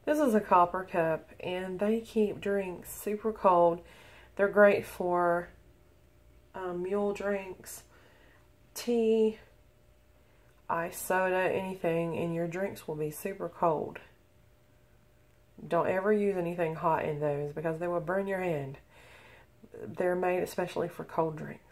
This is a copper cup, and they keep drinks super cold. They're great for mule drinks, tea, ice soda, anything, and your drinks will be super cold. Don't ever use anything hot in those because they will burn your hand. They're made especially for cold drinks.